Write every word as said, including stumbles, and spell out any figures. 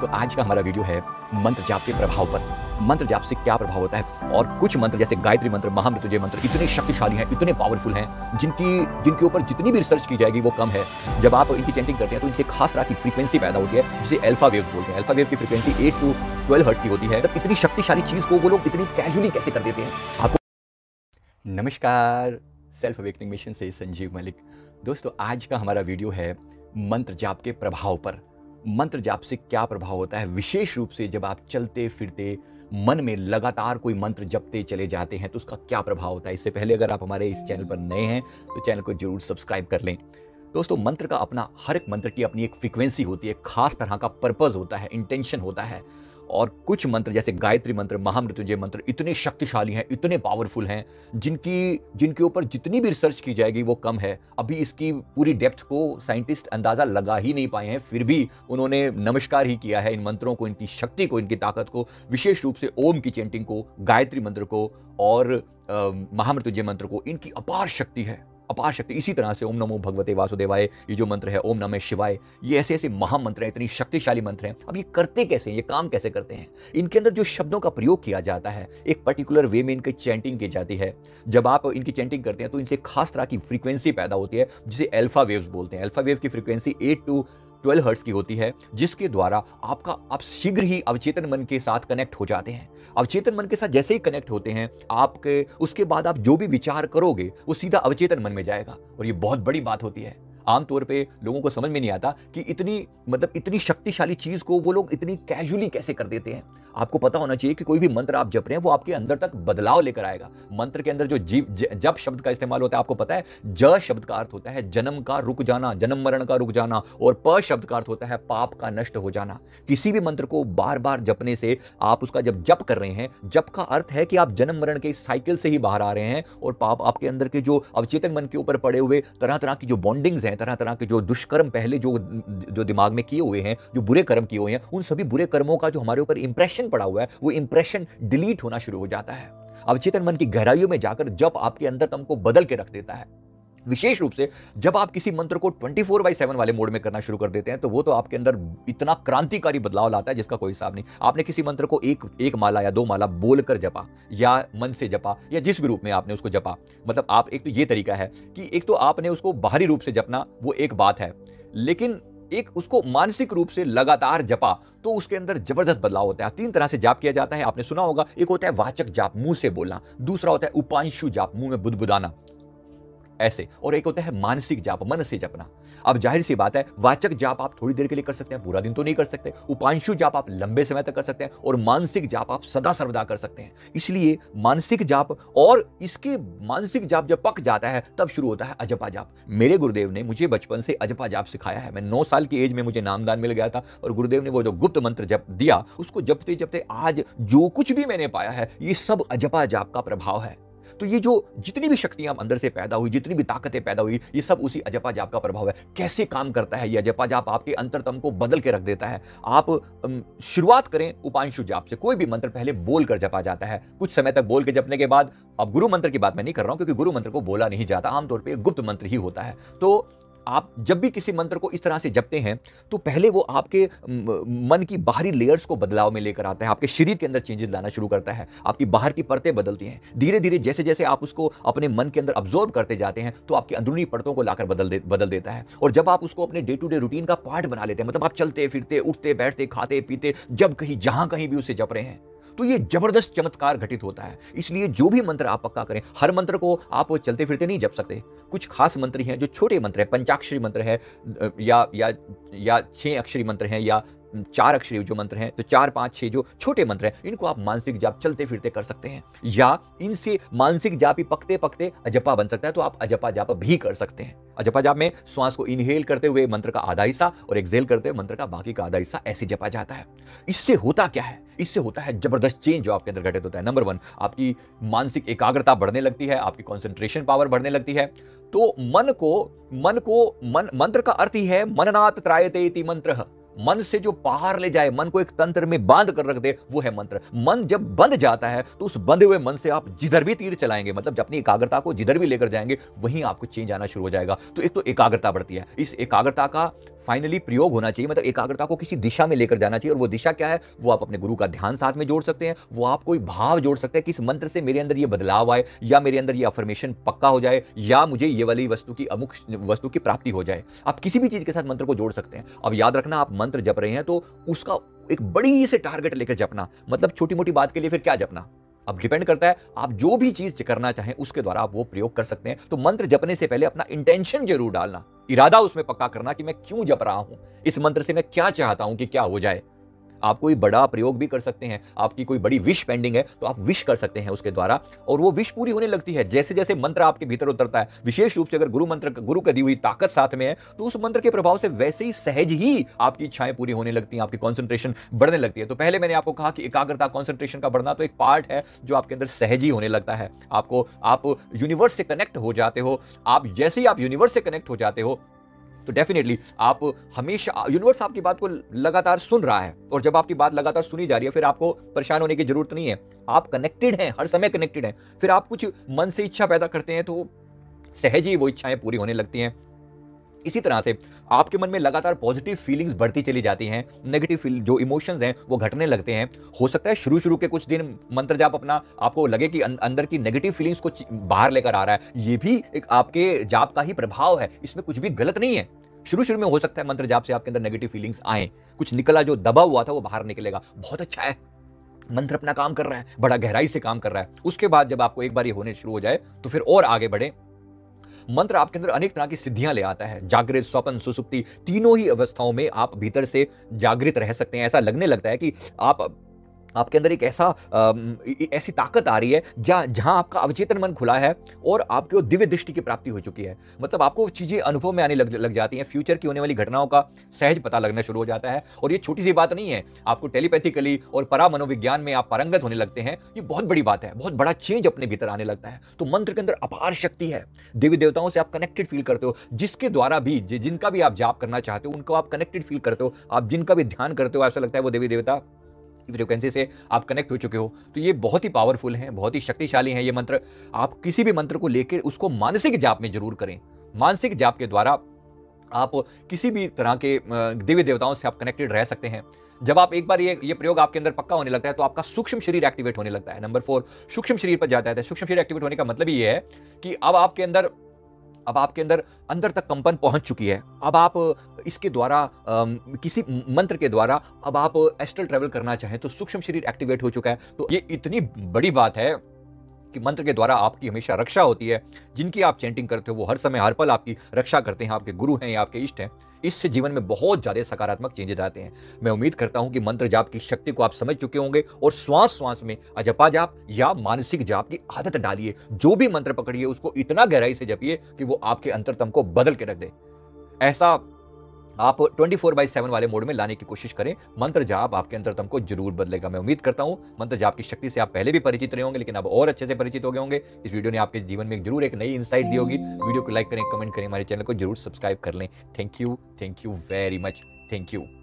दोस्तों आज का हमारा वीडियो है मंत्र जाप के प्रभाव पर। मंत्र जाप से क्या प्रभाव होता है और कुछ मंत्र जैसे गायत्री मंत्र, महामृत्युंजय मंत्र इतने शक्तिशाली हैं, इतने पावरफुल हैं जिनकी जिनके ऊपर जितनी भी रिसर्च की जाएगी वो कम है। जब आप इनकी चैंटिंग करते हैं तो इनसे खास तरह की फ्रीक्वेंसी पैदा होती है जिसे अल्फा वेव्स बोलते हैं। अल्फा वेव की frequency eight to twelve hertz की होती है। तो इतनी शक्तिशाली चीज को वो लोग इतनी कैजुअली कैसे कर देते हैं आपको। नमस्कार, सेल्फ अवेकनिंग मिशन से संजीव मलिक। दोस्तों आज का हमारा वीडियो है मंत्र जाप के प्रभाव पर। मंत्र जाप से क्या प्रभाव होता है, विशेष रूप से जब आप चलते फिरते मन में लगातार कोई मंत्र जपते चले जाते हैं तो उसका क्या प्रभाव होता है। इससे पहले अगर आप हमारे इस चैनल पर नए हैं तो चैनल को जरूर सब्सक्राइब कर लें। दोस्तों मंत्र का अपना, हर एक मंत्र की अपनी एक फ्रीक्वेंसी होती है, खास तरह का पर्पस होता है, इंटेंशन होता है। और कुछ मंत्र जैसे गायत्री मंत्र, महामृत्युंजय मंत्र इतने शक्तिशाली हैं, इतने पावरफुल हैं जिनकी जिनके ऊपर जितनी भी रिसर्च की जाएगी वो कम है। अभी इसकी पूरी डेप्थ को साइंटिस्ट अंदाजा लगा ही नहीं पाए हैं, फिर भी उन्होंने नमस्कार ही किया है इन मंत्रों को, इनकी शक्ति को, इनकी ताकत को, विशेष रूप से ओम की चैंटिंग को, गायत्री मंत्र को और महामृत्युंजय मंत्र को। इनकी अपार शक्ति है, अपार शक्ति। इसी तरह से ओम नमो भगवते वासुदेवाय ये जो मंत्र है, ओम नमः शिवाय, ये ऐसे ऐसे महामंत्र हैं, इतनी शक्तिशाली मंत्र हैं। अब ये करते कैसे हैं, ये काम कैसे करते हैं? इनके अंदर जो शब्दों का प्रयोग किया जाता है एक पर्टिकुलर वे में इनकी चैंटिंग की जाती है। जब आप इनकी चैंटिंग करते हैं तो इनसे खास तरह की फ्रीक्वेंसी पैदा होती है जिसे अल्फा वेव्स बोलते हैं। अल्फा वेव की frequency eight to twelve hertz की होती है जिसके द्वारा आपका आप शीघ्र ही अवचेतन मन के साथ कनेक्ट हो जाते हैं। अवचेतन मन के साथ जैसे ही कनेक्ट होते हैं आपके, उसके बाद आप जो भी विचार करोगे वो सीधा अवचेतन मन में जाएगा। और ये बहुत बड़ी बात होती है। आमतौर पे लोगों को समझ में नहीं आता कि इतनी मतलब इतनी शक्तिशाली चीज को वो लोग इतनी कैजुअली कैसे कर देते हैं। आपको पता होना चाहिए कि कोई भी मंत्र आप जप रहे हैं वो आपके अंदर तक बदलाव लेकर आएगा। मंत्र के अंदर जो जीव जप शब्द का इस्तेमाल होता है, आपको पता है ज शब्द का अर्थ होता है जन्म का रुक जाना, जन्म मरण का रुक जाना, और प शब्द का अर्थ होता है पाप का नष्ट हो जाना। किसी भी मंत्र को बार बार जपने से आप उसका जब जप कर रहे हैं, जप का अर्थ है कि आप जन्म मरण के इस साइकिल से ही बाहर आ रहे हैं और पाप आपके अंदर के जो अवचेतन मन के ऊपर पड़े हुए तरह तरह की जो बॉन्डिंग्स हैं, तरह तरह के जो दुष्कर्म पहले जो जो दिमाग में किए हुए हैं, जो बुरे कर्म किए हुए हैं, उन सभी बुरे कर्मों का जो हमारे ऊपर इंप्रेशन पड़ा हुआ है वो इंप्रेशन डिलीट होना शुरू हो जाता है। अवचेतन मन की गहराइयों में जाकर जब आपके अंदर तम को बदल के रख देता है। विशेष रूप से जब आप किसी मंत्र को ट्वेंटी फोर बाई सेवन वाले मोड में करना शुरू कर देते हैं तो वो तो आपके अंदर इतना क्रांतिकारी बदलाव लाता है जिसका कोई हिसाब नहीं। आपने किसी मंत्र को एक एक माला या दो माला बोलकर जपा या मन से जपा या जिस भी रूप में आपने उसको जपा, मतलब आप, एक तो ये तरीका है कि एक तो आपने उसको बाहरी रूप से जपना, वो एक बात है, लेकिन एक उसको मानसिक रूप से लगातार जपा तो उसके अंदर जबरदस्त बदलाव होता है। तीन तरह से जाप किया जाता है, आपने सुना होगा। एक होता है वाचक जाप, मुंह से बोलना, दूसरा होता है उपांशु जाप, मुंह में बुदबुदाना ऐसे, और एक होता है मानसिक जाप, मन से जपना। अब जाहिर सी बात है वाचक जाप आप थोड़ी देर के लिए कर सकते हैं, पूरा दिन तो नहीं कर सकते। उपांशु जाप आप लंबे समय तक कर सकते हैं और मानसिक जाप आप सदा सर्वदा कर सकते हैं। इसलिए मानसिक जाप, और इसके मानसिक जाप जब पक जाता है तब शुरू होता है अजपा जाप। मेरे गुरुदेव ने मुझे बचपन से अजपा जाप सिखाया है। मैं नौ साल की एज में मुझे नामदान मिल गया था और गुरुदेव ने वो जो गुप्त मंत्र जप दिया उसको जपते जपते आज जो कुछ भी मैंने पाया है ये सब अजपा जाप का प्रभाव है। तो ये जो जितनी भी शक्तियां अंदर से पैदा हुई, जितनी भी ताकतें पैदा हुई, ये सब उसी अजपा जाप का प्रभाव है। कैसे काम करता है ये अजपा जाप? आपके अंतरतम को बदल के रख देता है। आप शुरुआत करें उपांशु जाप से। कोई भी मंत्र पहले बोल कर जपा जाता है, कुछ समय तक बोल के जपने के बाद, अब गुरु मंत्र की बात मैं नहीं कर रहा हूं क्योंकि गुरु मंत्र को बोला नहीं जाता, आमतौर पर गुप्त मंत्र ही होता है। तो आप जब भी किसी मंत्र को इस तरह से जपते हैं तो पहले वो आपके मन की बाहरी लेयर्स को बदलाव में लेकर आता है, आपके शरीर के अंदर चेंजेस लाना शुरू करता है, आपकी बाहर की परतें बदलती हैं। धीरे धीरे जैसे जैसे आप उसको अपने मन के अंदर अब्जॉर्ब करते जाते हैं तो आपकी अंदरूनी परतों को लाकर बदल दे, बदल देता है। और जब आप उसको अपने डे टू डे रूटीन का पार्ट बना लेते हैं, मतलब आप चलते फिरते, उठते बैठते, खाते पीते, जब कहीं जहां कहीं भी उसे जप रहे हैं, तो ये जबरदस्त चमत्कार घटित होता है। इसलिए जो भी मंत्र आप पक्का करें, हर मंत्र को आप चलते फिरते नहीं जप सकते। कुछ खास मंत्र हैं जो छोटे मंत्र हैं, पंचाक्षरी मंत्र है या या या छह अक्षरी मंत्र हैं या चार अक्षरी जो मंत्र हैं, तो चार पांच छह जो छोटे मंत्र हैं इनको आप मानसिक जाप चलते फिरते कर सकते हैं, या इनसे मानसिक जाप ही पकते पकते अजपा बन सकता है तो आप अजपा जाप भी कर सकते हैं। अजपा जाप में श्वास को इनहेल करते हुए मंत्र का आधा हिस्सा और एक्सहेल करते हुए मंत्र का बाकी का आधा हिस्सा ऐसे जपा जाता है। इससे होता क्या है? इससे होता है जबरदस्त चेंज जो आपके अंदर घटित होता है। नंबर वन, आपकी मानसिक एकाग्रता बढ़ने लगती है, आपकी कंसंट्रेशन पावर बढ़ने लगती है। तो मन को मन को मन मंत्र का अर्थ ही है मननात् त्रायते इति मंत्रः। मन से जो बाहर ले जाए, मन को एक तंत्र में बांध कर रख दे, वो है मंत्र। मन जब बंध जाता है तो उस बंधे हुए मन से आप जिधर भी तीर चलाएंगे, मतलब अपनी एकाग्रता को जिधर भी लेकर जाएंगे वहीं आपको चेंज आना शुरू हो जाएगा। तो एक तो एकाग्रता बढ़ती है। इस एकाग्रता का फाइनली प्रयोग होना चाहिए, मतलब एकाग्रता को किसी दिशा में लेकर जाना चाहिए। और वो दिशा क्या है, वो आप अपने गुरु का ध्यान साथ में जोड़ सकते हैं, वो आप कोई भाव जोड़ सकते हैं कि इस मंत्र से मेरे अंदर ये बदलाव आए, या मेरे अंदर ये अफर्मेशन पक्का हो जाए, या मुझे ये वाली वस्तु की अमुक वस्तु की प्राप्ति हो जाए। आप किसी भी चीज के साथ मंत्र को जोड़ सकते हैं। अब याद रखना, आप मंत्र जप रहे हैं तो उसका एक बड़ी से टारगेट लेकर जपना, मतलब छोटी मोटी बात के लिए फिर क्या जपना। अब डिपेंड करता है, आप जो भी चीज करना चाहें उसके द्वारा आप वो प्रयोग कर सकते हैं। तो मंत्र जपने से पहले अपना इंटेंशन जरूर डालना, इरादा उसमें पक्का करना कि मैं क्यों जप रहा हूं, इस मंत्र से मैं क्या चाहता हूं कि क्या हो जाए। आप कोई बड़ा प्रयोग भी कर सकते हैं, आपकी कोई बड़ी विश पेंडिंग है तो आप विश कर सकते हैं उसके द्वारा, और वो विश पूरी होने लगती है जैसे जैसे मंत्र आपके भीतर उतरता है। विशेष रूप से अगर गुरु मंत्र, गुरु की दी हुई ताकत साथ में है तो उस मंत्र के प्रभाव से वैसे ही सहज ही आपकी इच्छाएं पूरी होने लगती हैं, आपकी कॉन्सेंट्रेशन बढ़ने लगती है। तो पहले मैंने आपको कहा कि एकाग्रता, कॉन्सेंट्रेशन का बढ़ना तो एक पार्ट है जो आपके अंदर सहज ही होने लगता है। आपको, आप यूनिवर्स से कनेक्ट हो जाते हो। आप जैसे ही आप यूनिवर्स से कनेक्ट हो जाते हो तो डेफिनेटली आप हमेशा, यूनिवर्स आपकी बात को लगातार सुन रहा है, और जब आपकी बात लगातार सुनी जा रही है फिर आपको परेशान होने की जरूरत नहीं है। आप कनेक्टेड हैं, हर समय कनेक्टेड हैं। फिर आप कुछ मन से इच्छा पैदा करते हैं तो सहज ही वो इच्छाएं पूरी होने लगती हैं। इसी तरह से आपके मन में लगातार पॉजिटिव फीलिंग्स बढ़ती चली जाती हैं, नेगेटिव फील जो इमोशंस हैं वो घटने लगते हैं। हो सकता है शुरू शुरू के कुछ दिन मंत्र जाप अपना आपको लगे कि अंदर की नेगेटिव फीलिंग्स को बाहर लेकर आ रहा है, ये भी एक आपके जाप का ही प्रभाव है, इसमें कुछ भी गलत नहीं है। शुरू शुरू में हो सकता है मंत्र जाप से आपके अंदर नेगेटिव फीलिंग्स आए, कुछ निकला जो दबा हुआ था वो बाहर निकलेगा, बहुत अच्छा है, मंत्र अपना काम कर रहा है, बड़ा गहराई से काम कर रहा है। उसके बाद जब आपको एक बार ये होने शुरू हो जाए तो फिर और आगे बढ़े। मंत्र आपके अंदर अनेक तरह की सिद्धियां ले आता है। जागृत, स्वप्न, सुसुप्ति, तीनों ही अवस्थाओं में आप भीतर से जागृत रह सकते हैं। ऐसा लगने लगता है कि आप आपके अंदर एक ऐसा ऐसी ताकत आ रही है जहां जहां आपका अवचेतन मन खुला है और आपको दिव्य दृष्टि की प्राप्ति हो चुकी है। मतलब आपको चीजें अनुभव में आने लग, लग जाती हैं, फ्यूचर की होने वाली घटनाओं का सहज पता लगना शुरू हो जाता है। और ये छोटी सी बात नहीं है, आपको टेलीपैथिकली और परा मनोविज्ञान में आप पारंगत होने लगते हैं। ये बहुत बड़ी बात है, बहुत बड़ा चेंज अपने भीतर आने लगता है। तो मंत्र के अंदर अपार शक्ति है, देवी देवताओं से आप कनेक्टेड फील करते हो, जिसके द्वारा भी जिनका भी आप जाप करना चाहते हो उनको आप कनेक्टेड फील करते हो। आप जिनका भी ध्यान करते हो ऐसा लगता है वो देवी देवता फ्रीक्वेंसी से आप कनेक्ट हो चुके हो। तो ये बहुत ही पावरफुल है, बहुत ही शक्तिशाली है ये मंत्र। आप किसी भी मंत्र को लेकर उसको मानसिक जाप में जरूर करें। मानसिक जाप के द्वारा आप किसी भी तरह के देवी देवताओं से आप कनेक्टेड रह सकते हैं। जब आप एक बार ये ये प्रयोग आपके अंदर पक्का होने लगता है तो आपका सूक्ष्म शरीर एक्टिवेट होने लगता है। नंबर फोर, सूक्ष्म शरीर पर जाता है। सूक्ष्म शरीर एक्टिवेट होने का मतलब ये है कि अब आपके अंदर अब आपके अंदर अंदर तक कंपन पहुंच चुकी है। अब आप इसके द्वारा किसी मंत्र के द्वारा अब आप एस्ट्रल ट्रैवल करना चाहें तो सूक्ष्म शरीर एक्टिवेट हो चुका है। तो ये इतनी बड़ी बात है कि मंत्र के द्वारा आपकी हमेशा रक्षा होती है। जिनकी आप चैंटिंग करते हो वो हर समय हर पल आपकी रक्षा करते हैं, आपके गुरु हैं या आपके इष्ट हैं। इससे जीवन में बहुत ज्यादा सकारात्मक चेंजेस आते हैं। मैं उम्मीद करता हूं कि मंत्र जाप की शक्ति को आप समझ चुके होंगे और श्वास श्वास में अजपा जाप या मानसिक जाप की आदत डालिए। जो भी मंत्र पकड़िए उसको इतना गहराई से जपिए कि वो आपके अंतरतम को बदल के रख दे। ऐसा आप ट्वेंटी फोर बाई सेवन वाले मोड में लाने की कोशिश करें। मंत्र जाप आपके अंतरतम को जरूर बदलेगा। मैं उम्मीद करता हूं मंत्र जाप की शक्ति से आप पहले भी परिचित रहे होंगे, लेकिन अब और अच्छे से परिचित हो गए होंगे। इस वीडियो ने आपके जीवन में जरूर एक नई इंसाइट दी होगी। वीडियो को लाइक करें, कमेंट करें, हमारे चैनल को जरूर सब्सक्राइब कर लें। Thank you, thank you very much, thank you.